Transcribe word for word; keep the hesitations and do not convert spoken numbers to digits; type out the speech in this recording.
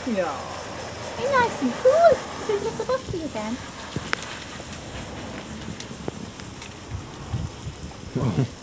Yeah. Be nice and cool. So you get the bottle again.